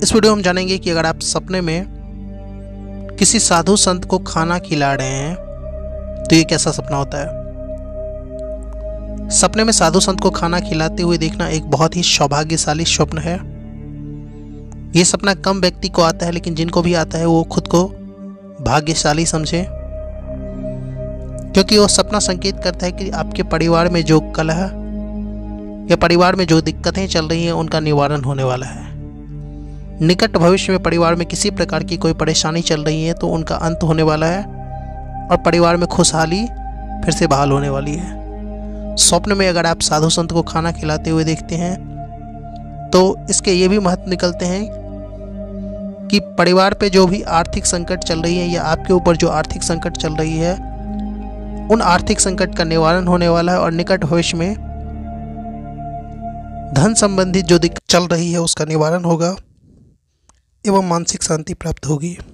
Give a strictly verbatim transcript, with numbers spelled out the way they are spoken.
इस वीडियो में हम जानेंगे कि अगर आप सपने में किसी साधु संत को खाना खिला रहे हैं तो ये कैसा सपना होता है। सपने में साधु संत को खाना खिलाते हुए देखना एक बहुत ही सौभाग्यशाली स्वप्न है। ये सपना कम व्यक्ति को आता है, लेकिन जिनको भी आता है वो खुद को भाग्यशाली समझे, क्योंकि वो सपना संकेत करता है कि आपके परिवार में जो कलह या परिवार में जो दिक्कतें चल रही हैं उनका निवारण होने वाला है। निकट भविष्य में परिवार में किसी प्रकार की कोई परेशानी चल रही है तो उनका अंत होने वाला है और परिवार में खुशहाली फिर से बहाल होने वाली है। स्वप्न में अगर आप साधु संत को खाना खिलाते हुए देखते हैं तो इसके ये भी महत्व निकलते हैं कि परिवार पे जो भी आर्थिक संकट चल रही है या आपके ऊपर जो आर्थिक संकट चल रही है उन आर्थिक संकट का निवारण होने वाला है और निकट भविष्य में धन संबंधित जो दिक्कत चल रही है उसका निवारण होगा एवं मानसिक शांति प्राप्त होगी।